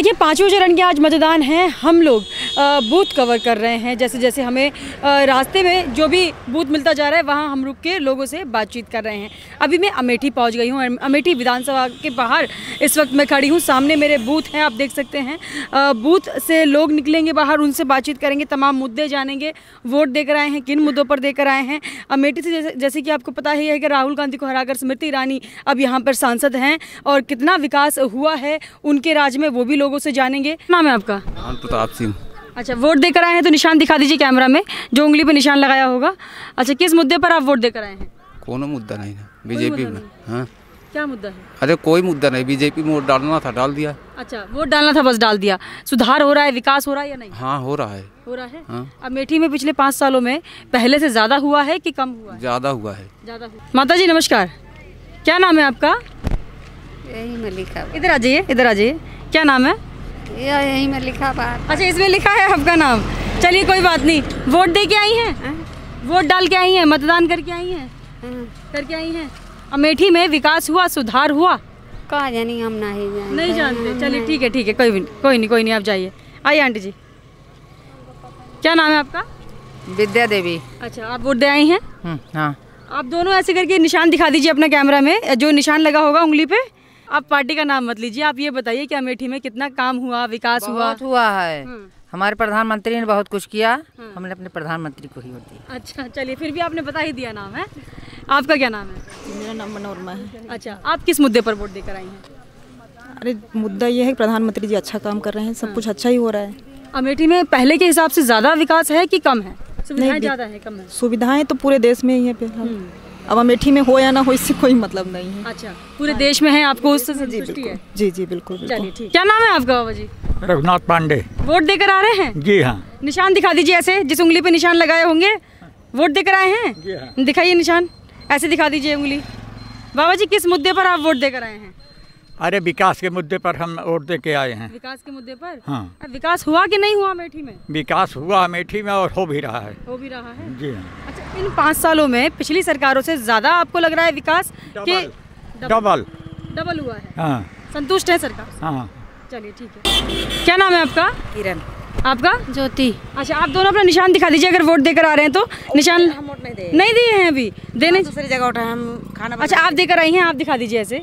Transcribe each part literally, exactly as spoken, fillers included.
देखिए पाँचों चरण के आज मतदान है। हम लोग बूथ कवर कर रहे हैं। जैसे जैसे हमें रास्ते में जो भी बूथ मिलता जा रहा है वहाँ हम रुक के लोगों से बातचीत कर रहे हैं। अभी मैं अमेठी पहुँच गई हूँ। अमेठी विधानसभा के बाहर इस वक्त मैं खड़ी हूँ। सामने मेरे बूथ हैं, आप देख सकते हैं। बूथ से लोग निकलेंगे बाहर, उनसे बातचीत करेंगे, तमाम मुद्दे जानेंगे, वोट देकर आए हैं, किन मुद्दों पर देकर आए हैं। अमेठी से जैसे जैसे कि आपको पता ही है कि राहुल गांधी को हराकर स्मृति ईरानी अब यहाँ पर सांसद हैं और कितना विकास हुआ है उनके राज में वो भी लोगों से जानेंगे। नाम है आपका? प्रताप सिंह। अच्छा, वोट देकर आए हैं तो निशान दिखा दीजिए कैमरा में, जो उंगली पे निशान लगाया होगा। अच्छा, किस मुद्दे पर आप वोट देकर आए हैं? कोनो मुद्दा नहीं है बीजेपी में। हाँ, क्या मुद्दा है? अरे कोई मुद्दा नहीं, बीजेपी में वोट डालना था, डाल दिया। अच्छा, वोट डालना था, बस डाल दिया। सुधार हो रहा है, विकास हो रहा है या नहीं? हाँ, हो रहा है। हो रहा है। हाँ। अमेठी में पिछले पाँच सालों में पहले से ज्यादा हुआ है कि कम हुआ है? ज्यादा हुआ है। ज्यादा हुआ। माता जी नमस्कार, क्या नाम है आपका? यही में लिखा। इधर आ जाइए, इधर आ जाइए। क्या नाम है? यही में लिखा बात। अच्छा, इसमें लिखा है आपका नाम। चलिए कोई बात नहीं। वोट दे के आई हैं? वोट डाल के आई हैं, मतदान करके आई हैं? करके आई हैं। अमेठी में विकास हुआ, सुधार हुआ? कहाँ जानी, हम नहीं जानते। नहीं जानते। चलिए ठीक है, ठीक है, कोई भी कोई नहीं कोई नहीं आप जाइए। आइए आंटी जी, क्या नाम है आपका? विद्या देवी। अच्छा, आप वोट दे आई हैं? हाँ। आप दोनों ऐसे करके निशान दिखा दीजिए अपना कैमरा में, जो निशान लगा होगा उंगली पे। आप पार्टी का नाम मत लीजिए, आप ये बताइए कि अमेठी में कितना काम हुआ, विकास हुआ? बहुत हुआ है। हमारे प्रधानमंत्री ने बहुत कुछ किया। हमने अपने प्रधानमंत्री को ही वोट दिया। अच्छा, चलिए फिर भी आपने बता ही दिया नाम है। आपका क्या नाम है? मेरा नाम मनोरमा है। अच्छा, आप किस मुद्दे पर वोट देकर आई हैं? अरे मुद्दा ये है कि प्रधानमंत्री जी अच्छा काम कर रहे हैं, सब कुछ अच्छा ही हो रहा है। अमेठी में पहले के हिसाब से ज्यादा विकास है कि कम है? सुविधाएं ज्यादा है, कम है? सुविधाएं तो पूरे देश में ही है पे। अब अमेठी में हो या ना हो इससे कोई मतलब नहीं है। अच्छा, पूरे देश में है, आपको उससे संतुष्टि है? जी जी बिल्कुल। चलिए ठीक। क्या नाम है आपका बाबा जी? रघुनाथ पांडे। वोट देकर आ रहे हैं? जी हाँ। निशान दिखा दीजिए, ऐसे जिस उंगली पे निशान लगाए होंगे। वोट देकर आए हैं? जी हाँ। दिखाइए निशान, ऐसे दिखा दीजिए उंगली। बाबा जी, किस मुद्दे पर आप वोट देकर आए हैं? अरे विकास के मुद्दे पर हम वोट दे के आए हैं। विकास के मुद्दे पर? हाँ। विकास हुआ कि नहीं हुआ अमेठी में? विकास हुआ अमेठी में और हो भी रहा है। हो भी रहा है। जी हाँ। अच्छा, इन पाँच सालों में पिछली सरकारों से ज्यादा आपको लग रहा है विकास? डबल डबल डबल हुआ है। हाँ। संतुष्ट है सरकार? हाँ। चलिए ठीक है। क्या नाम है आपका? किरण। आपका? ज्योति। अच्छा, आप दोनों अपना निशान दिखा दीजिए अगर वोट देकर आ रहे हैं तो। निशान हम वोट नहीं दे नहीं दिए हैं अभी, देने दूसरी जगह उठाए हम खाना। अच्छा, आप देकर आई हैं, आप दिखा दीजिए ऐसे,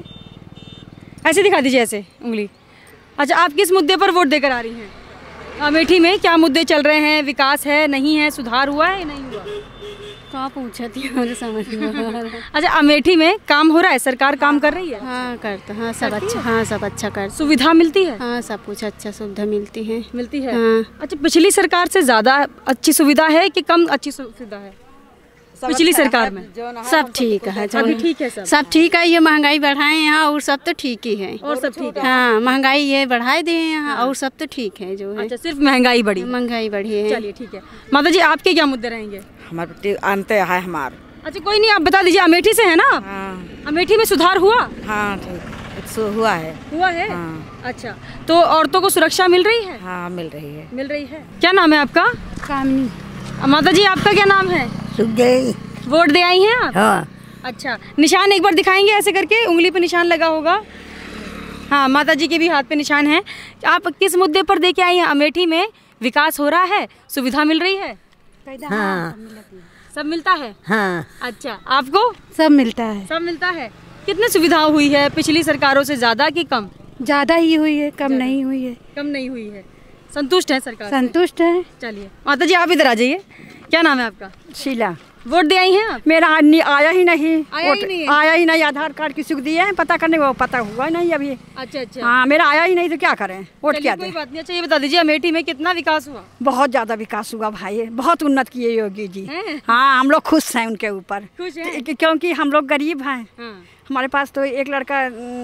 ऐसे दिखा दीजिए ऐसे उंगली। अच्छा, आप किस मुद्दे पर वोट देकर आ रही हैं? अमेठी में क्या मुद्दे चल रहे हैं? विकास है, नहीं है, सुधार हुआ है, नहीं हुआ? कहाँ पूछा थी, मुझे समझ में। अच्छा, अमेठी में काम हो रहा है, सरकार काम कर रही है? हाँ करता, हाँ सब अच्छा, हाँ सब अच्छा कर। सुविधा मिलती है? हाँ सब कुछ अच्छा, सुविधा मिलती है। मिलती है। हाँ। अच्छा, पिछली सरकार से ज्यादा अच्छी सुविधा है कि कम अच्छी सुविधा है पिछली सरकार में? सब ठीक है। अभी ठीक है सब? सब ठीक है। ये महंगाई बढ़ाए यहाँ और सब तो ठीक ही है। और सब ठीक है? हाँ, महंगाई ये बढ़ाए दिए यहाँ और सब तो ठीक है जो है। अच्छा, सिर्फ महंगाई बढ़ी? महंगाई बढ़ी है। चलिए ठीक है। माता जी, आपके क्या मुद्दे रहेंगे? हमारे अंत है हमारे। अच्छा, कोई नहीं, आप बता दीजिए। अमेठी से है ना? हाँ। अमेठी में सुधार हुआ? हाँ ठीक, सो हुआ है। हुआ है? हाँ। अच्छा, तो औरतों को सुरक्षा मिल रही है? हाँ मिल रही है। मिल रही है। क्या नाम है आपका? कामनी। माता जी, आपका क्या नाम है? सुखदेवी। वोट दे आई हैं आप? हाँ। अच्छा, निशान एक बार दिखाएंगे ऐसे करके, उंगली पे निशान लगा होगा। हाँ, माता जी के भी हाथ पे निशान है। आप किस मुद्दे पर दे के आई हैं? अमेठी में विकास हो रहा है, सुविधा मिल रही है? हाँ। सब मिलता है? हाँ। अच्छा, आपको? सब मिलता है। सब मिलता है। कितनी सुविधा हुई है पिछली सरकारों से, ज्यादा कि कम? ज्यादा ही हुई है, कम नहीं हुई है। कम नहीं हुई है। संतुष्ट है सरकार? संतुष्ट है। चलिए माता जी, आप इधर आ जाइए। क्या नाम है आपका? शीला। वोट दे आई हैं आप? मेरा आदमी आया ही नहीं। आया ही नहीं? आया ही नहीं। आधार कार्ड किसी को दिए हैं पता करने को, पता हुआ नहीं अभी। अच्छा अच्छा। हाँ, मेरा आया ही नहीं तो क्या करें, वोट क्या कोई दें? बात नहीं। अच्छा, ये बता दीजिए अमेठी में कितना विकास हुआ? बहुत ज्यादा विकास हुआ भाई, बहुत उन्नत किए योगी जी। हैं? हाँ, हम लोग खुश हैं उनके ऊपर। खुश हैं? क्यों- क्योंकि हम लोग गरीब हैं। हाँ। हमारे पास तो एक लड़का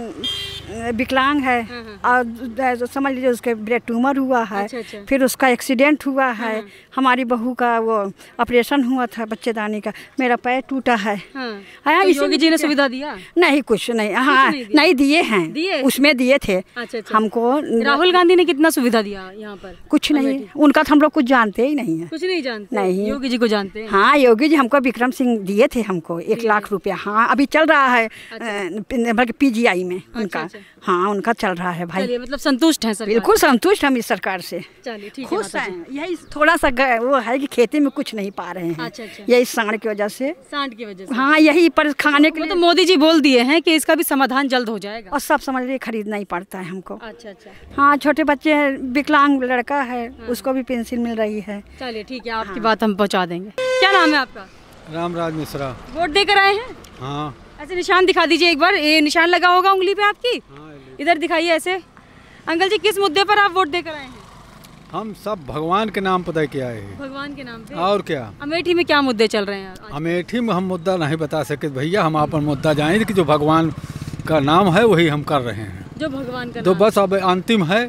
अम, विकलांग है और जो समझ लीजिए उसके ब्रेन ट्यूमर हुआ है। अच्छा, अच्छा। फिर उसका एक्सीडेंट हुआ है। हमारी बहू का वो ऑपरेशन हुआ था बच्चेदानी का, मेरा पैर टूटा है। हाँ। हाँ, तो इसी- योगी जी ने सुविधा दिया? नहीं, कुछ नहीं। हाँ, नहीं दिया? नहीं दिए हैं। दिए? उसमें दिए थे। अच्छा अच्छा। हमको राहुल गांधी ने कितना सुविधा दिया यहाँ पर? कुछ नहीं, उनका तो हम लोग कुछ जानते ही नहीं है। कुछ नहीं जानते? नहीं। योगी जी को जानते हैं? हाँ, योगी जी हमको विक्रम सिंह दिए थे हमको एक लाख रुपया। हाँ, अभी चल रहा है बल्कि पीजीआई में उनका। अच्छा, से? हाँ, उनका चल रहा है भाई। चलिए, मतलब संतुष्ट हैं सरकार? बिल्कुल संतुष्ट हम इस सरकार से। चलिए ठीक है खुश माता जी। हैं। यही थोड़ा सा ग- वो है कि खेती में कुछ नहीं पा रहे हैं। अच्छा, अच्छा। यही सांड की वजह से। सांड की वजह से? हाँ, यही पर खाने के वो लिए तो मोदी जी बोल दिए हैं कि इसका भी समाधान जल्द हो जाएगा। और सब समझ लिए खरीदना ही पड़ता है हमको। अच्छा अच्छा, हाँ, छोटे बच्चे हैं, विकलांग लड़का है, उसको भी पेंसिल मिल रही है। चलिए ठीक है, आपकी बात हम पहुंचा देंगे। क्या नाम है आपका? रामराज मिश्रा। वोट देकर आए हैं? हाँ। ऐसे निशान दिखा दीजिए एक बार, ये निशान लगा होगा उंगली पे आपकी। इधर दिखाइए ऐसे। अंकल जी, किस मुद्दे पर आप वोट देकर आए हैं? हम सब भगवान के नाम पता किया है। भगवान के नाम पे? और क्या? अमेठी में क्या मुद्दे चल रहे हैं? अमेठी में हम मुद्दा नहीं बता सके भैया, हम अपन मुद्दा जानेंगे कि जो भगवान का नाम है वही हम कर रहे हैं। जो भगवान का तो नाम बस अब अंतिम है।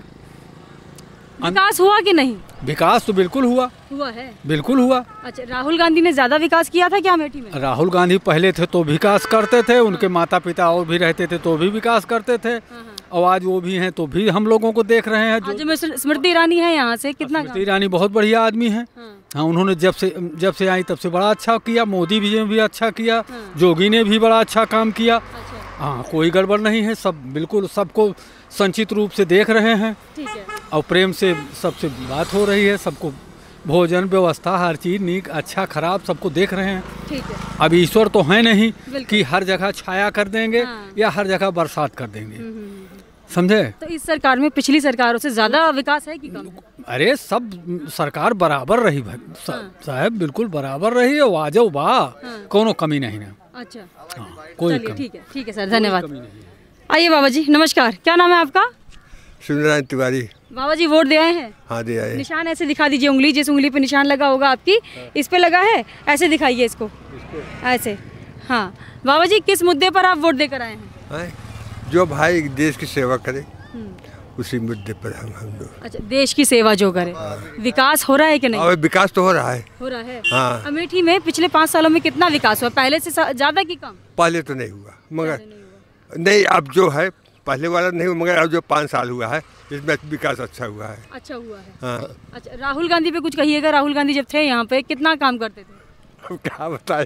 विकास हुआ कि नहीं? विकास तो बिल्कुल हुआ। हुआ है? बिल्कुल हुआ। अच्छा, राहुल गांधी ने ज्यादा विकास किया था क्या अमेठी में? राहुल गांधी पहले थे तो विकास करते थे, उनके माता पिता और भी रहते थे तो भी विकास करते थे, और आज वो भी हैं तो भी हम लोगों को देख रहे हैं। जो जो स्मृति ईरानी है यहाँ से, कितना स्मृति ईरानी बहुत बढ़िया आदमी है। हाँ, उन्होंने जब से जब से आई तब से बड़ा अच्छा किया। मोदी जी ने भी अच्छा किया, जोगी ने भी बड़ा अच्छा काम किया। हाँ, कोई गड़बड़ नहीं है, सब बिल्कुल सबको संचित रूप से देख रहे हैं। ठीक है। और प्रेम से सबसे बात हो रही है, सबको भोजन व्यवस्था हर चीज नीक अच्छा खराब सबको देख रहे हैं। ठीक है। अब ईश्वर तो है नहीं कि हर जगह छाया कर देंगे। हाँ। या हर जगह बरसात कर देंगे, समझे? तो इस सरकार में पिछली सरकारों से ज्यादा विकास है कि कम है? अरे सब सरकार बराबर रही भाई साहब, बिल्कुल बराबर रही है। वाजो वाह, कोनो कमी नहीं ना। अच्छा, हाँ, कोई चलिए कमी ठीक है, ठीक है सर, धन्यवाद। आइए बाबा जी, नमस्कार। क्या नाम है आपका? सूर्यनारायण तिवारी। बाबा जी, वोट दे आए हैं? हाँ, दे आए। निशान ऐसे दिखा दीजिए, उंगली जिस उंगली पे निशान लगा होगा आपकी, इस पे लगा है, ऐसे दिखाइए इसको, ऐसे। हाँ बाबा जी, किस मुद्दे पर आप वोट देकर आए हैं? हाँ, जो भाई देश की सेवा करे उसी मुद्दे पर हम हम लोग। अच्छा, देश की सेवा जो करे। विकास हो रहा है कि नहीं? और विकास तो हो रहा है। हो रहा है। हाँ। अमेठी में पिछले पाँच सालों में कितना विकास हुआ, पहले से ज्यादा की कम? पहले तो नहीं हुआ, मगर नहीं, अब जो है पहले वाला नहीं हुआ, मगर अब जो पाँच साल हुआ है इसमें विकास अच्छा हुआ है। अच्छा हुआ है। हाँ। अच्छा, राहुल गांधी पे कुछ कहिएगा। राहुल गांधी जब थे यहाँ पे कितना काम करते थे? अब क्या बताए।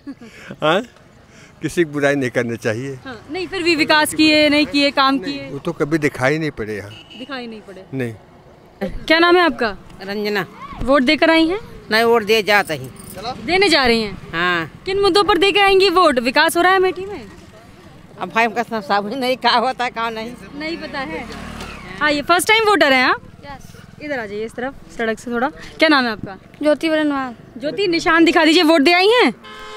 हाँ, किसी की बुराई नहीं करनी चाहिए। हाँ, नहीं फिर भी विकास किए नहीं किए, काम किए? वो तो कभी दिखाई नहीं पड़े यहाँ। दिखाई नहीं पड़े। नहीं। क्या नाम है आपका? रंजना। वोट देकर आई हैं? नहीं, वोट दे जाते ही। देने जा रही हैं? हाँ। किन मुद्दों पर देकर आएंगी वोट? विकास हो रहा है अमेठी में? अब भाई हमका सब नहीं कहा होता कहा नहीं नहीं पता है। आइए, फर्स्ट टाइम वोटर हैं आप? इधर आ जाइए, इस तरफ सड़क से थोड़ा। क्या नाम है आपका? ज्योति बरनवाल। ज्योति, निशान दिखा दीजिए, वोट दे आई हैं?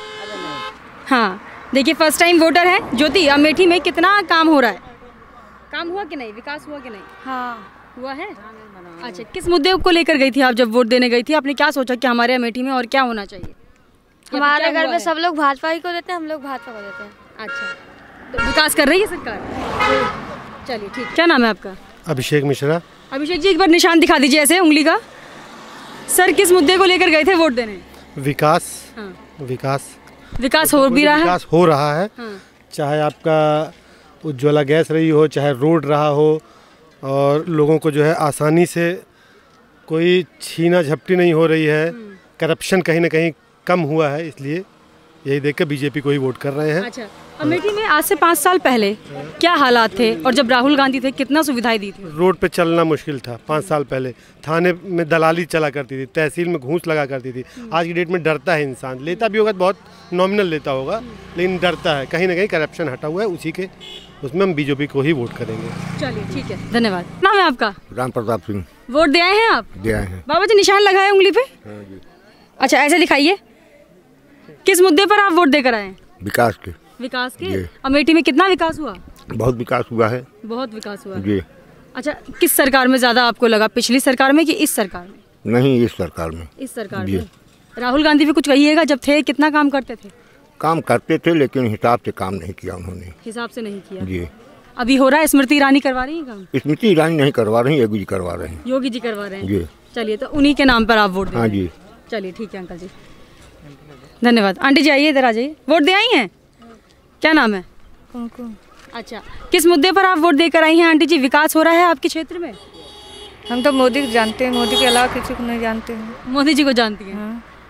हाँ, देखिए फर्स्ट टाइम वोटर है ज्योति। अमेठी में कितना काम हो रहा है? काम हुआ कि नहीं? विकास हुआ कि नहीं? हाँ, हुआ है। अच्छा, किस मुद्दे को लेकर गई थी आप जब वोट देने गई थी? आपने क्या सोचा कि हमारे अमेठी में और क्या होना चाहिए? हमारे घर में सब लोग भाजपा ही को देते हैं, हम लोग भाजपा को देते हैं। अच्छा, तो विकास कर रही है सरकार? चलिए ठीक। क्या नाम है आपका? अभिषेक मिश्रा। अभिषेक जी, एक बार निशान दिखा दीजिए ऐसे उंगली का। सर, किस मुद्दे को लेकर गए थे वोट देने? विकास। हाँ। विकास विकास हो भी रहा है? विकास हो रहा है। हाँ। चाहे आपका उज्ज्वला गैस रही हो, चाहे रोड रहा हो, और लोगों को जो है आसानी से कोई छीना झपटी नहीं हो रही है। करप्शन कहीं ना कहीं कम हुआ है, इसलिए यही देख कर बीजेपी को ही वोट कर रहे हैं। अच्छा, अमेठी में आज से पाँच साल पहले क्या हालात थे, और जब राहुल गांधी थे कितना सुविधाएं दी थी? रोड पे चलना मुश्किल था पाँच साल पहले। थाने में दलाली चला करती थी, तहसील में घूस लगा करती थी। आज की डेट में डरता है इंसान, लेता भी होगा तो बहुत नॉमिनल लेता होगा, लेकिन डरता है। कहीं ना कहीं करप्शन हटा हुआ है, उसी के उसमें हम बीजेपी को ही वोट करेंगे। चलिए ठीक है, धन्यवाद। नाम है आपका? राम प्रताप सिंह। वोट दे आए हैं आप? दे आए हैं। बाबा जी, निशान लगा है उंगली पे? अच्छा, ऐसे दिखाइए। किस मुद्दे पर आप वोट देकर आए? विकास के। विकास के? अमेठी में कितना विकास हुआ? बहुत विकास हुआ है। बहुत विकास हुआ जी। अच्छा, किस सरकार में ज्यादा आपको लगा, पिछली सरकार में कि इस सरकार में? नहीं, इस सरकार में। इस सरकार में। राहुल गांधी भी कुछ कहिएगा, जब थे कितना काम करते थे? काम करते थे, लेकिन हिसाब से काम नहीं किया उन्होंने। हिसाब से नहीं किया? जी। अभी हो रहा है? स्मृति ईरानी करवा रही है काम? स्मृति ईरानी नहीं करवा रही, योगी जी करवा रहे हैं। योगी जी करवा रहे हैं? जी। चलिए, तो उन्हीं के नाम पर आप वोट दे? हाँ जी। चलिए ठीक है अंकल जी, धन्यवाद। आंटी जी, आइए, इधर आ जाइए। वोट दे आई हैं? क्या नाम है? कुमकुम। अच्छा, किस मुद्दे पर आप वोट देकर आई हैं आंटी जी? विकास हो रहा है आपके क्षेत्र में? हम तो मोदी को जानते हैं, मोदी के अलावा किसी को नहीं जानते हैं। मोदी जी को जानती हैं? हाँ।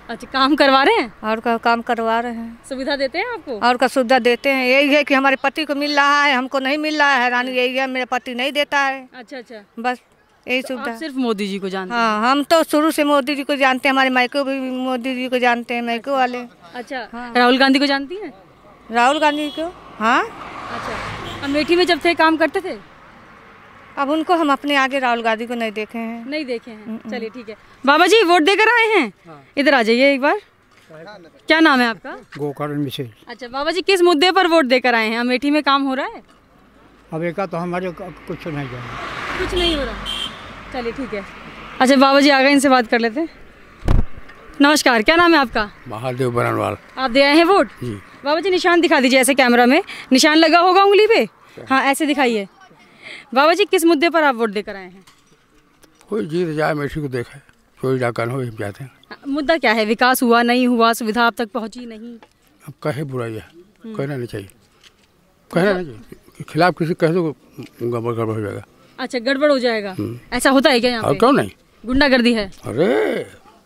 अच्छा, काम करवा रहे हैं? और का काम करवा रहे हैं। सुविधा देते हैं आपको? और का सुविधा देते हैं। यही है कि हमारे पति को मिल रहा है, हमको नहीं मिल रहा है। हैरानी यही है, मेरा पति नहीं देता है। अच्छा अच्छा, बस यही तो सुविधा। आप सिर्फ मोदी जी को जानते हैं? हाँ, हम तो शुरू से मोदी जी को जानते हैं। हमारे मायको भी मोदी जी को जानते हैं, मायको वाले। अच्छा, राहुल गांधी को जानती हैं? राहुल गांधी को, हाँ। अच्छा, अमेठी में जब थे काम करते थे? अब उनको हम अपने आगे राहुल गांधी को नहीं देखे हैं। नहीं देखे हैं, चलिए ठीक है। बाबा जी वोट देकर आए हैं? इधर आ जाइए एक बार। क्या नाम है आपका? गोकर्ण मिशेल। अच्छा बाबा जी, किस मुद्दे पर वोट देकर आए हैं? अमेठी में काम हो रहा है? अब एक तो हमारे कुछ नहीं जाना, कुछ नहीं हो रहा, चलिए ठीक है। अच्छा बाबा जी आ गए, इनसे बात कर लेते हैं। नमस्कार, क्या नाम है आपका? महादेव बरनवाल। आप दे आए हैं वोट? जी। बाबा जी निशान दिखा दीजिए, ऐसे कैमरा में निशान लगा होगा उंगली पे। हाँ ऐसे दिखाइए। बाबा जी किस मुद्दे पर आप वोट देकर आए हैं? कोई जीत जाए अमेठी को देखा, कोई डाकन हो जाते हैं। मुद्दा क्या है? विकास हुआ नहीं हुआ, सुविधा अब तक पहुंची नहीं? अब कहे बुराई है, कहना नहीं चाहिए, कहना नहीं चाहिए। खिलाफ किसी कह दो गड़बड़ गड़बड़ हो जाएगा। अच्छा गड़बड़ हो जाएगा, ऐसा होता है क्या यहाँ पे? क्यों नहीं, गुंडागर्दी है। अरे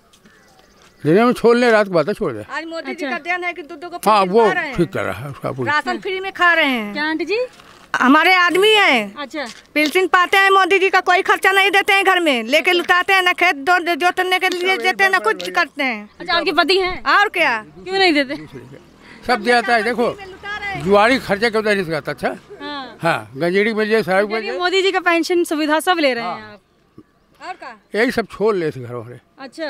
दिन में छोड़ ले, रात को बात छोड़ दे। आज मोदी जी का देन है कि दूध को हाँ वो ठीक कर रहा है उसका, राशन फ्री में खा रहे हैं। क्या आंटी जी? हमारे आदमी हैं। अच्छा, पेंशन पाते हैं, मोदी जी का कोई खर्चा नहीं देते हैं, घर में लेके लुटाते हैं, ना खेत जोतने के लिए देते हैं, ना कुछ करते हैं। अच्छा आपके पति हैं? और क्या, क्यों नहीं देते? सब दिया है। देखो जुआरी खर्चे क्यों नहीं करता। अच्छा हाँ, हाँ गंजेड़ी मिल जाए, सारा मिल जाए। मोदी जी का पेंशन सुविधा सब ले रहे हैं आप? और का यही सब छोड़ ले घर वाले। अच्छा,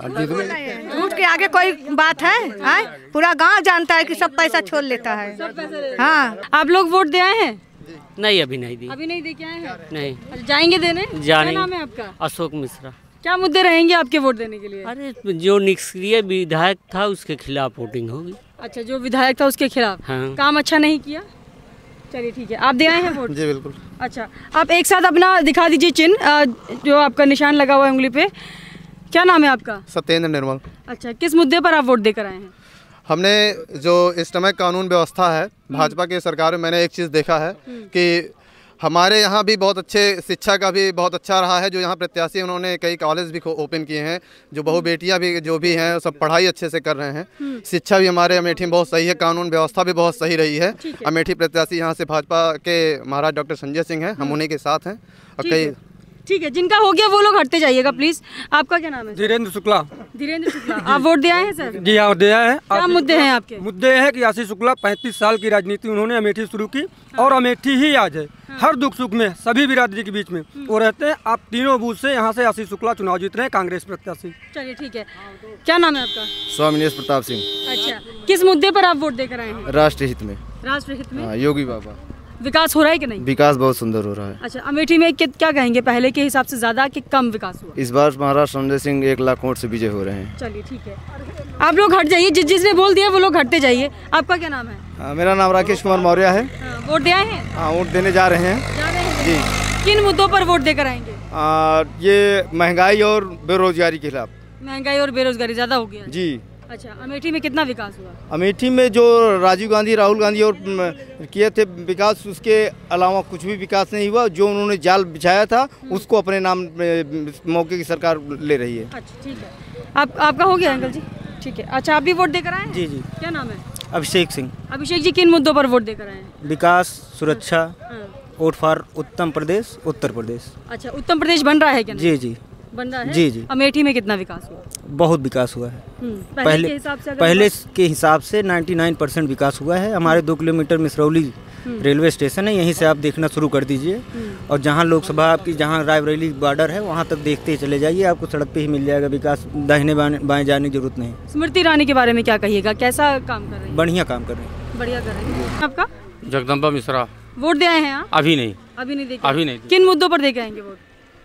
झूठ के आगे कोई बात है, है? पूरा गांव जानता है कि सब पैसा छोड़ लेता है। हाँ, आप लोग वोट दे आए हैं? नहीं अभी नहीं दी। अभी नहीं दे के आए हैं? नहीं। अच्छा, जाएंगे देने? क्या नाम है आपका? अशोक मिश्रा। क्या मुद्दे रहेंगे आपके वोट देने के लिए? अरे जो निष्क्रिय विधायक था उसके खिलाफ वोटिंग होगी। अच्छा, जो विधायक था उसके खिलाफ? हाँ। काम अच्छा नहीं किया, चलिए ठीक है। आप दे आए हैं वोट? जी बिल्कुल। अच्छा, आप एक साथ अपना दिखा दीजिए चिन्ह, जो आपका निशान लगा हुआ है उंगली पे। क्या नाम है आपका? सत्येंद्र निर्मल। अच्छा, किस मुद्दे पर आप वोट देकर आए हैं? हमने जो इस समय कानून व्यवस्था है भाजपा की सरकार में, मैंने एक चीज़ देखा है कि हमारे यहाँ भी बहुत अच्छे शिक्षा का भी बहुत अच्छा रहा है। जो यहाँ प्रत्याशी उन्होंने कई कॉलेज भी ओपन किए हैं, जो बहू बेटियाँ भी जो भी हैं सब पढ़ाई अच्छे से कर रहे हैं। शिक्षा भी हमारे अमेठी में बहुत सही है, कानून व्यवस्था भी बहुत सही रही है। अमेठी प्रत्याशी यहाँ से भाजपा के महाराज डॉक्टर संजय सिंह हैं, हम उन्हीं के साथ हैं। और कई ठीक है, जिनका हो गया वो लोग हटते जाइएगा प्लीज। आपका क्या नाम है? धीरेन्द्र शुक्ला। धीरेन्द्र शुक्ला, आप वोट दे आए हैं सर? जी हाँ दे आए हैं। क्या मुद्दे हैं आपके? मुद्दे हैं कि आशीष शुक्ला पैंतीस साल की राजनीति उन्होंने अमेठी शुरू की, और अमेठी ही आज है। हर दुख सुख में सभी बिरादरी के बीच में वो रहते हैं। आप तीनों बूथ से यहाँ से आशीष शुक्ला चुनाव जीत रहे हैं, कांग्रेस प्रत्याशी। चलिए ठीक है, क्या नाम है आपका? स्वामिनेश प्रताप सिंह। अच्छा, किस मुद्दे पर आप वोट देकर आए हैं? राष्ट्र हित में। राष्ट्र हित में? योगी बाबा। विकास हो रहा है कि नहीं? विकास बहुत सुंदर हो रहा है। अच्छा, अमेठी में क्या कहेंगे, पहले के हिसाब से ज्यादा कि कम विकास हुआ? इस बार महाराज संजय सिंह एक लाख वोट से विजय हो रहे हैं। चलिए ठीक है, आप लोग हट जाइए, जिस जिसने बोल दिया वो लोग हटते जाइए। आपका क्या नाम है? आ, मेरा नाम राकेश कुमार मौर्य है। हाँ, वोट दे आए हैं? हाँ, वोट देने जा रहे हैं। जा रहे हैं जी। किन मुद्दों पर वोट देकर आएंगे? आ, ये महंगाई और बेरोजगारी के खिलाफ। महंगाई और बेरोजगारी ज्यादा हो गया जी। अच्छा, अमेठी में कितना विकास हुआ? अमेठी में जो राजीव गांधी राहुल गांधी और किए थे विकास, उसके अलावा कुछ भी विकास नहीं हुआ। जो उन्होंने जाल बिछाया था उसको अपने नाम मौके की सरकार ले रही है। अच्छा ठीक है, आप आपका हो गया अंकल जी? ठीक है। अच्छा, आप भी वोट देकर आए? जी जी। क्या नाम है? अभिषेक सिंह। अभिषेक जी, किन मुद्दों पर वोट देकर आए हैं? विकास, सुरक्षा, वोट फॉर उत्तम प्रदेश, उत्तर प्रदेश। अच्छा, उत्तम प्रदेश बन रहा है क्या? जी जी बन रहा है। जी जी। अमेठी में कितना विकास हुआ? बहुत विकास हुआ है। पहले पहले के हिसाब से पहले के हिसाब से निन्यानवे परसेंट विकास हुआ है। हमारे दो किलोमीटर मिसरौली रेलवे स्टेशन है, यहीं से आप देखना शुरू कर दीजिए। और जहाँ लोकसभा आपकी, जहाँ रायबरेली बॉर्डर है, वहाँ तक देखते ही चले जाइए, आपको सड़क पे ही मिल जाएगा विकास। दाहिने बाएं जाने की जरूरत नहीं। स्मृति ईरानी के बारे में क्या कहिएगा, कैसा काम कर रही है? बढ़िया काम कर रहे हैं। बढ़िया कर रही है। आपका? जगदम्बा मिश्रा। वोट दे आए हैं आप? अभी नहीं। अभी नहीं देखे? अभी नहीं। किन मुद्दों पर दे के आएंगे वोट?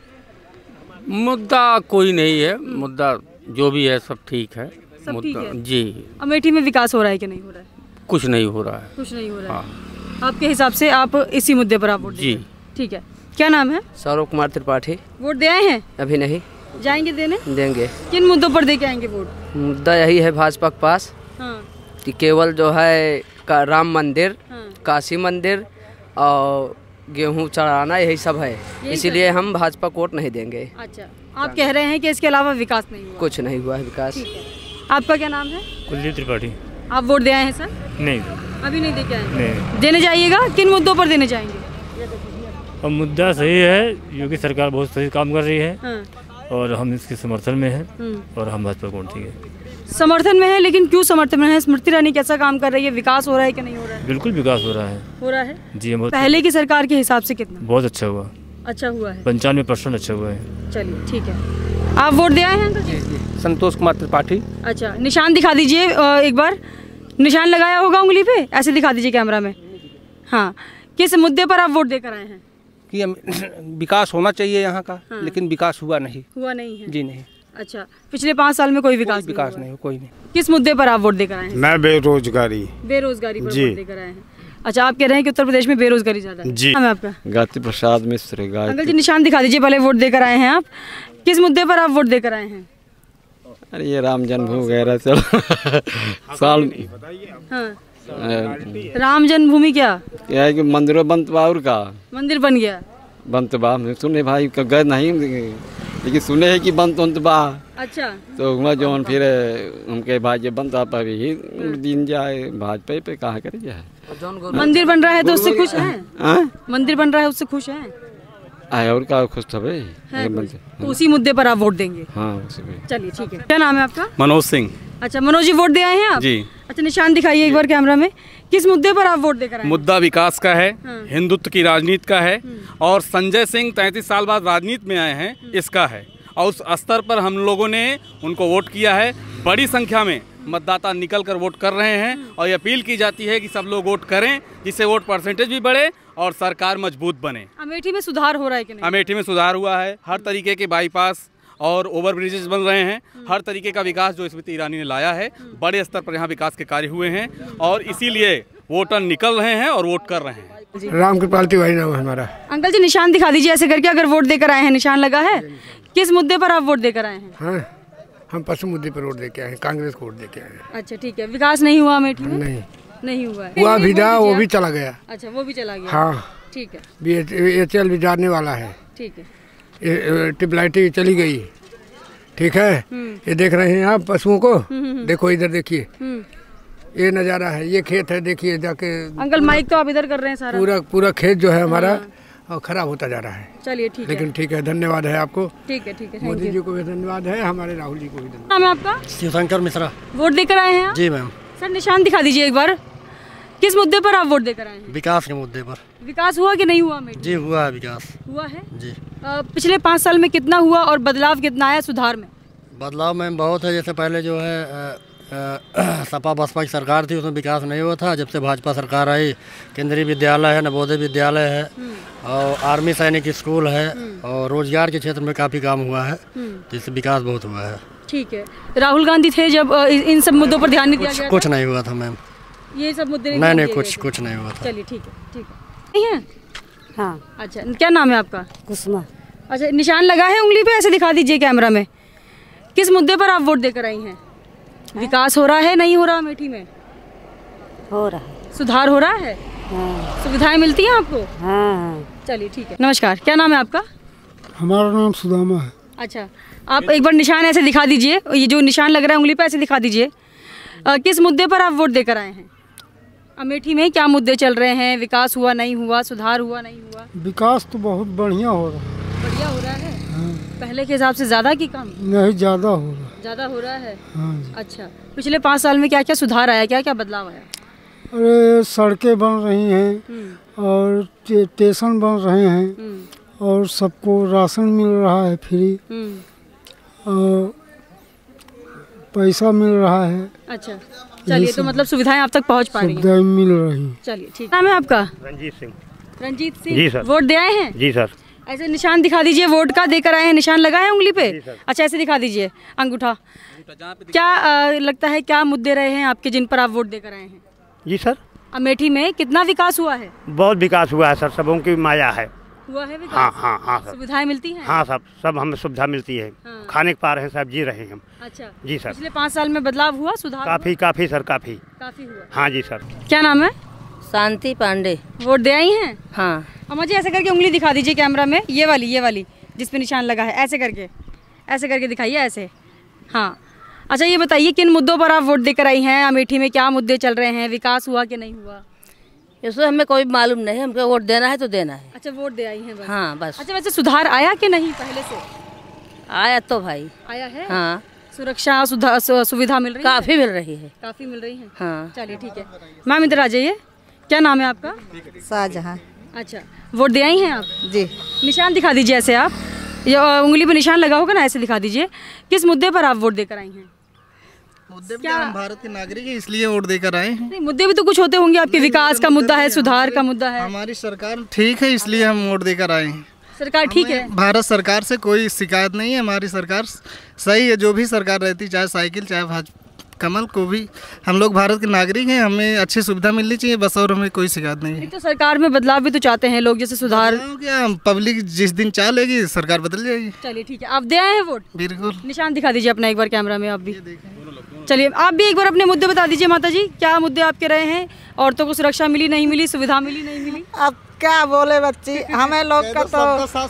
मुद्दा कोई नहीं है, मुद्दा जो भी है सब ठीक है। सब ठीक है जी। अमेठी में विकास हो रहा है कि नहीं हो रहा है? कुछ नहीं हो रहा है। कुछ नहीं हो रहा है। आपके हिसाब से आप इसी मुद्दे पर आप वोट जी। ठीक है, क्या नाम है? सौरभ कुमार त्रिपाठी। वोट दे आए हैं? अभी नहीं। जाएंगे देने? देंगे। किन मुद्दों पर दे के आएंगे वोट? मुद्दा यही है भाजपा के पास कि केवल जो है का राम मंदिर, काशी मंदिर और गेहूं चढ़ाना, यही सब है, इसीलिए हम भाजपा को वोट नहीं देंगे। अच्छा, आप कह रहे हैं कि इसके अलावा विकास नहीं हुआ? कुछ नहीं हुआ है विकास। आपका क्या नाम है? कुलदीप त्रिपाठी। आप वोट दे आए हैं सर? नहीं, अभी नहीं दे के आए? नहीं। देने जाइएगा, किन मुद्दों पर देने जाएंगे? अब मुद्दा सही है, योगी सरकार बहुत सही काम कर रही है। हाँ। और हम इसके समर्थन में हैं और हम भाजपा को वोट देंगे। समर्थन में है, लेकिन क्यों समर्थन में है? स्मृति ईरानी कैसा काम कर रही है? विकास हो रहा है कि नहीं हो रहा है? बिल्कुल विकास हो रहा है। हो रहा है जी हम पहले की सरकार के हिसाब से कितना? बहुत अच्छा हुआ। अच्छा हुआ है, पंचानवे परसेंट अच्छा हुआ है। चलिए ठीक है। आप वोट दे आए हैं अंकल जी? संतोष कुमार त्रिपाठी। अच्छा, निशान दिखा दीजिए एक बार। निशान लगाया होगा उंगली पे, ऐसे दिखा दीजिए कैमरा में। हाँ, किस मुद्दे पर आप वोट देकर आए हैं? कि विकास होना चाहिए यहाँ का। हाँ। लेकिन विकास हुआ नहीं। हुआ नहीं है? जी नहीं। अच्छा, पिछले पाँच साल में कोई विकास कोई विकास नहीं, कोई नहीं। किस मुद्दे पर आप वोट देकर आए हैं? मैं बेरोजगारी बेरोजगारी पर वोट देकर आए हैं। अच्छा, आप कह रहे हैं कि उत्तर प्रदेश में बेरोजगारी ज्यादा है? जी। नाम है आपका? गायत्री प्रसाद मिश्र। अंकल जी निशान दिखा दीजिए, पहले वोट देकर आए हैं आप। किस मुद्दे पर आप वोट देकर आए हैं? अरे ये राम जन्मभूमि वगैरह चल साल। हाँ। राम जन्मभूमि क्या क्या है कि मंदिरों बंतवा का मंदिर बन गया? बंतवा सुने भाई गए नहीं, लेकिन सुने है कि बंत बंतवा। अच्छा। तो हुआ जो फिर उनके भाई बंता पर ही दिन जाए, भाजपा पे कहाँ करे जाए। मंदिर बन रहा है तो उससे खुश हैं? मंदिर बन रहा है उससे खुश हैं? आए और का खुश था भाई। तो उसी मुद्दे पर आप वोट देंगे? हाँ उसी पे। चलिए ठीक है। क्या नाम है आपका? मनोज सिंह। अच्छा मनोज जी, वोट दे आए हैं आप? जी। अच्छा, निशान दिखाइए एक बार कैमरा में। किस मुद्दे पर आप वोट देकर आए हैं? मुद्दा विकास का है। हाँ। हिंदुत्व की राजनीति का है। और संजय सिंह तैंतीस साल बाद राजनीति में आए हैं, इसका है। और उस स्तर पर हम लोगों ने उनको वोट किया है। बड़ी संख्या में मतदाता निकल कर वोट कर रहे हैं और ये अपील की जाती है कि सब लोग वोट करें, जिससे वोट परसेंटेज भी बढ़े और सरकार मजबूत बने। अमेठी में सुधार हो रहा है कि नहीं? अमेठी में सुधार हुआ है। हर तरीके के बाईपास और ओवर ब्रिजेस बन रहे हैं। हर तरीके का विकास जो स्मृति ईरानी ने लाया है, बड़े स्तर पर यहाँ विकास के कार्य हुए हैं और इसीलिए वोटर निकल रहे हैं और वोट कर रहे हैं। राम कृपाल तिवारी नाम है हमारा। अंकल जी निशान दिखा दीजिए ऐसे करके, अगर वोट देकर आए हैं। निशान लगा है? किस मुद्दे पर आप वोट देकर आए हैं? हाँ, हम पशु मुद्दे पर वोट देके आए हैं, कांग्रेस को वोट देके आए हैं। अच्छा ठीक है। विकास नहीं हुआ अमेठी में? नहीं नहीं हुआ है। हुआ भी था, वो भी चला गया। अच्छा, वो भी चला गया। हाँ ठीक है। एच एल भी जाने वाला है। ठीक है। ट्यूबलाइटें चली गई। ठीक है, ये देख रहे हैं आप पशुओं को? देखो इधर देखिए, ये नज़ारा है, ये खेत है, देखिए जाके। अंकल माइक तो आप इधर कर रहे हैं सारा। पूरा पूरा खेत जो है हमारा और खराब होता जा रहा है। चलिए ठीक है। लेकिन ठीक है, धन्यवाद है आपको। ठीक है ठीक है। मोदी जी को भी धन्यवाद है, हमारे राहुल जी को भी धन्यवाद। नाम है आपका? शिवशंकर मिश्रा। वोट देकर आए हैं? जी मैम। सर निशान दिखा दीजिए एक बार। किस मुद्दे पर आप वोट देकर आए हैं? विकास के मुद्दे पर। विकास हुआ कि नहीं हुआ अमेठी? जी हुआ है, विकास हुआ है। जी। आ, पिछले पाँच साल में कितना हुआ और बदलाव कितना आया सुधार में? बदलाव में बहुत है। जैसे पहले जो है आ, आ, सपा बसपा की सरकार थी, उसमें विकास नहीं हुआ था। जब से भाजपा सरकार आई, केंद्रीय विद्यालय है, नवोदय विद्यालय है और आर्मी सैनिक स्कूल है और रोजगार के क्षेत्र में काफ़ी काम हुआ है, तो इससे विकास बहुत हुआ है। ठीक है। राहुल गांधी थे जब इन सब मुद्दों पर ध्यान नहीं दिया गया? कुछ नहीं हुआ था मैम, ये सब मुद्दे नहीं नहीं कुछ कुछ नहीं हुआ था। चलिए ठीक है ठीक है। नहीं है? हाँ। अच्छा, क्या नाम है आपका? कुसुमा। अच्छा, निशान लगा है उंगली पे, ऐसे दिखा दीजिए कैमरा में। किस मुद्दे पर आप वोट देकर आई हैं? विकास हो रहा है नहीं हो रहा अमेठी में? हो रहा है। सुधार हो रहा है? हाँ। सुविधाएं मिलती हैं आपको? हाँ। चलिए ठीक है। नमस्कार, क्या नाम है आपका? हमारा नाम सुदामा है। अच्छा, आप एक बार निशान ऐसे दिखा दीजिए, ये जो निशान लग रहा है उंगली पे ऐसे दिखा दीजिए। किस मुद्दे पर आप वोट देकर आए हैं? अमेठी में क्या मुद्दे चल रहे हैं? विकास हुआ नहीं हुआ, सुधार हुआ नहीं हुआ? विकास तो बहुत बढ़िया हो रहा है। बढ़िया हो रहा है? हाँ। पहले के हिसाब से ज्यादा की कम? नहीं, ज्यादा हो रहा है। ज्यादा हो रहा है? हाँ। अच्छा, पिछले पाँच साल में क्या क्या सुधार आया, क्या क्या बदलाव आया? अरे सड़कें बन रही हैं और स्टेशन बन रहे हैं और सबको राशन मिल रहा है फ्री और पैसा मिल रहा है। अच्छा, चलिए, तो मतलब सुविधाएं आप तक पहुंच पा रही हैं? सुविधाएं मिल रही। चलिए ठीक। नाम है आपका? रंजीत सिंह। रंजीत सिंह। जी सर। वोट दे आए हैं? जी सर। ऐसे निशान दिखा दीजिए वोट का, देकर आए हैं। निशान लगा है उंगली पे? अच्छा, ऐसे दिखा दीजिए अंगूठा। क्या आ, लगता है क्या मुद्दे रहे हैं आपके जिन पर आप वोट देकर आए हैं? जी सर। अमेठी में कितना विकास हुआ है? बहुत विकास हुआ है सर, सबों की माया है। हुआ है विकास? हाँ हाँ हाँ सर। सुविधाएं मिलती हैं? हाँ सब सब हमें सुविधा मिलती है। हाँ। खाने के पा रहे हैं, सब जी रहे हैं हम। अच्छा जी सर। पिछले पाँच साल में बदलाव हुआ, सुधार काफी हुआ? काफी सर, काफी काफी हुआ। हाँ जी सर। क्या नाम है? शांति पांडे। वोट दे आई हैं? हाँ। अम्मा जी ऐसे करके उंगली दिखा दीजिए कैमरा में, ये वाली ये वाली जिस पे निशान लगा है, ऐसे करके ऐसे करके दिखाइए ऐसे। हाँ, अच्छा ये बताइए किन मुद्दों पर आप वोट देकर आई हैं? अमेठी में क्या मुद्दे चल रहे हैं? विकास हुआ कि नहीं हुआ? इसमें हमें कोई मालूम नहीं, हमको वोट देना है तो देना है। अच्छा वोट दे आई हैं बस? हाँ बस। अच्छा वैसे सुधार आया कि नहीं पहले से? आया तो भाई आया है। हाँ सुरक्षा सुधा सुविधा मिल रही है? काफी मिल रही है। काफी मिल रही है। हाँ चलिए ठीक है। मैम इधर आ जाइए, क्या नाम है आपका? शाहजहां। अच्छा वोट दे आई हैं आप? जी। निशान दिखा दीजिए ऐसे, आप ये उंगली पर निशान लगा होगा ना, ऐसे दिखा दीजिए। किस मुद्दे पर आप वोट देकर आई हैं? मुद्दे क्या हम भारत के नागरिक हैं इसलिए वोट देकर आए हैं। नहीं मुद्दे भी तो कुछ होते होंगे आपके, विकास का मुद्दा है, सुधार का मुद्दा है। हमारी सरकार ठीक है इसलिए हम वोट देकर आए हैं। सरकार ठीक है? भारत सरकार से कोई शिकायत नहीं है, हमारी सरकार सही है। जो भी सरकार रहती, चाहे साइकिल चाहे भाजपा कमल को भी, हम लोग भारत के नागरिक हैं, हमें अच्छी सुविधा मिलनी चाहिए बस, और हमें कोई शिकायत नहीं है। तो सरकार में बदलाव भी तो चाहते हैं लोग, जैसे सुधार। क्या पब्लिक जिस दिन चाह लेगी सरकार बदल जाएगी। चलिए ठीक है, आप दे आए हैं वोट? बिल्कुल। निशान दिखा दीजिए अपना एक बार कैमरा में, आप भी। चलिए आप भी एक बार अपने मुद्दे बता दीजिए माता जी, क्या मुद्दे आपके रहे हैं? औरतों को सुरक्षा मिली नहीं मिली, सुविधा मिली नहीं मिली? अब क्या बोले बच्ची, हमें लोग का तो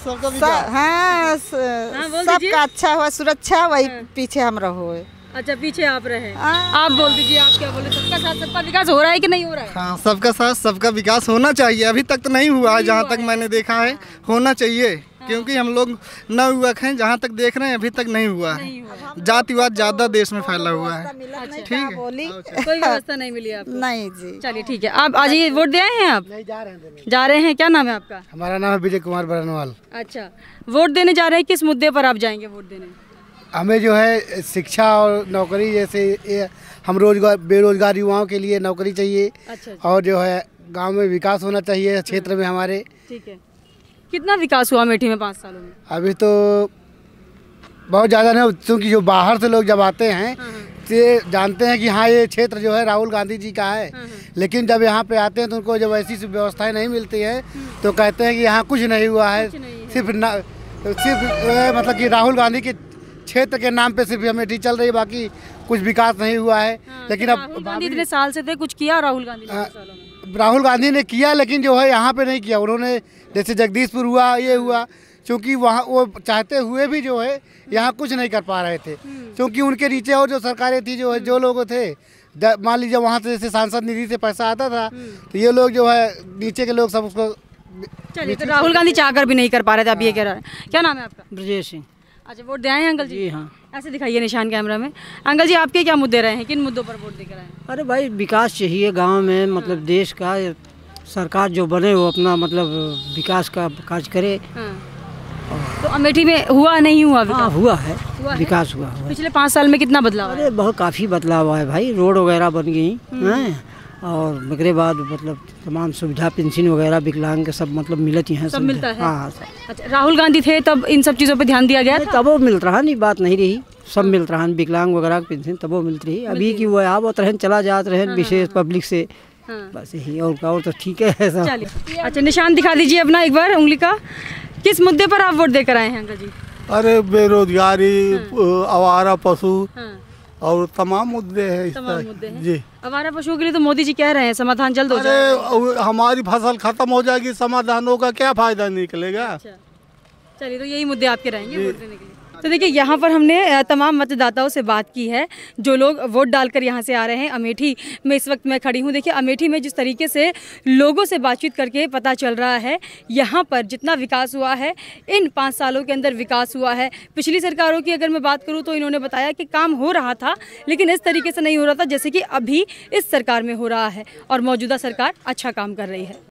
हाँ सबका अच्छा हुआ, सुरक्षा वही पीछे हम रहो। अच्छा पीछे आप रहे। आप बोल दीजिए, आप क्या बोले? सबका साथ सबका विकास हो रहा है कि नहीं हो रहा है? हाँ सबका साथ सबका विकास होना चाहिए, अभी तक तो नहीं हुआ है, जहाँ तक मैंने देखा है होना चाहिए। क्योंकि हम लोग नवयुवक हैं, जहाँ तक देख रहे हैं अभी तक नहीं हुआ है। जातिवाद ज्यादा देश में फैला हुआ है। ठीक है, कोई व्यवस्था नहीं मिली आपको? नहीं जी। चलिए ठीक है, आप आ जाइए। वोट दे आए हैं आप? नहीं जा रहे हैं। जा रहे हैं, क्या नाम है आपका? हमारा नाम है विजय कुमार बरनवाल। अच्छा वोट देने जा रहे हैं, किस मुद्दे पर आप जाएंगे वोट देने? हमें जो है शिक्षा और नौकरी, जैसे हम रोजगार बेरोजगार युवाओं के लिए नौकरी चाहिए। अच्छा। और जो है गांव में विकास होना चाहिए क्षेत्र में हमारे। ठीक है, कितना विकास हुआ अमेठी में पाँच सालों में? अभी तो बहुत ज़्यादा नहीं, क्योंकि जो बाहर से लोग जब आते हैं तो जानते हैं कि हाँ ये क्षेत्र जो है राहुल गांधी जी का है, लेकिन जब यहाँ पे आते हैं तो उनको जब ऐसी व्यवस्थाएं नहीं मिलती हैं तो कहते हैं कि यहाँ कुछ नहीं हुआ है, सिर्फ न, सिर्फ मतलब कि राहुल गांधी के क्षेत्र के नाम पे सिर्फ अमेठी चल रही है, बाकी कुछ विकास नहीं हुआ है। हाँ, लेकिन तो अब राहुल गांधी इतने साल से थे, कुछ किया राहुल गांधी ने? राहुल गांधी ने किया, लेकिन जो है यहाँ पे नहीं किया उन्होंने। जैसे जगदीशपुर हुआ, ये हुआ, क्योंकि वहाँ वो चाहते हुए भी जो है यहाँ कुछ नहीं कर पा रहे थे, क्योंकि उनके नीचे और जो सरकारें थी, जो जो लोग थे, मान लीजिए वहाँ से जैसे सांसद निधि से पैसा आता था तो ये लोग जो है नीचे के लोग सब उसको। चलिए तो राहुल गांधी चाहकर भी नहीं कर पा रहे थे, आप ये कह रहे हैं। क्या नाम है आपका? ब्रजेश सिंह। अच्छा वोट दे आए हैं अंकल जी? जी हाँ। ऐसे दिखाइए निशान कैमरा में। अंकल जी आपके क्या मुद्दे रहे हैं, किन मुद्दों पर वोट देकर आए? अरे भाई विकास चाहिए गांव में, मतलब देश का सरकार जो बने वो अपना मतलब विकास का कार्य करे। तो अमेठी में हुआ नहीं हुआ? हाँ हुआ है, हुआ विकास है? हुआ हुआ। पिछले पाँच साल में कितना बदलाव? अरे बहुत काफ़ी बदलाव आया भाई, रोड वगैरह बन गई हैं, और उसके बाद मतलब तमाम सुविधा, पेंशन वगैरह विकलांग के सब मतलब मिलती हैं, सब मिलता है। हाँ। अच्छा राहुल गांधी थे तब इन सब चीज़ों पे ध्यान दिया गया? तब वो मिल रहा नहीं, बात नहीं रही, सब मिल रहा है, विकलांग वगैरह की पेंशन तब वो मिलती रही। अभी की वो आवत रहन चला जात रहन विशेष पब्लिक से, बस यही। और और तो ठीक है ऐसा। अच्छा निशान दिखा दीजिए अपना एक बार उंगली का, किस मुद्दे पर आप वोट देकर आए हैं अंकल जी? अरे बेरोजगारी, आवारा पशु और तमाम मुद्दे हैं। तमाम मुद्दे हैं जी। आवारा पशुओं के लिए तो मोदी जी कह रहे हैं समाधान जल्द हो जाएगा। अरे हमारी फसल खत्म हो जाएगी, समाधान होगा, क्या फायदा निकलेगा? अच्छा चलिए, तो यही मुद्दे आपके रहेंगे वोट देने के लिए। तो देखिए यहाँ पर हमने तमाम मतदाताओं से बात की है, जो लोग वोट डालकर यहाँ से आ रहे हैं। अमेठी में इस वक्त मैं खड़ी हूँ। देखिए अमेठी में जिस तरीके से लोगों से बातचीत करके पता चल रहा है, यहाँ पर जितना विकास हुआ है इन पाँच सालों के अंदर विकास हुआ है। पिछली सरकारों की अगर मैं बात करूँ तो इन्होंने बताया कि काम हो रहा था, लेकिन इस तरीके से नहीं हो रहा था जैसे कि अभी इस सरकार में हो रहा है, और मौजूदा सरकार अच्छा काम कर रही है।